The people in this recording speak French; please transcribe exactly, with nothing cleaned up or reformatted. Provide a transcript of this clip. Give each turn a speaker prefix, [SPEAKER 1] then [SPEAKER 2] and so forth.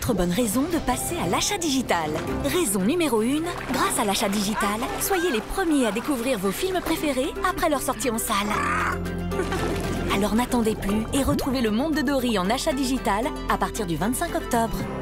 [SPEAKER 1] autre bonne raison de passer à l'achat digital. Raison numéro une, grâce à l'achat digital, soyez les premiers à découvrir vos films préférés après leur sortie en salle. Alors n'attendez plus et retrouvez le monde de Dory en achat digital à partir du vingt-cinq octobre.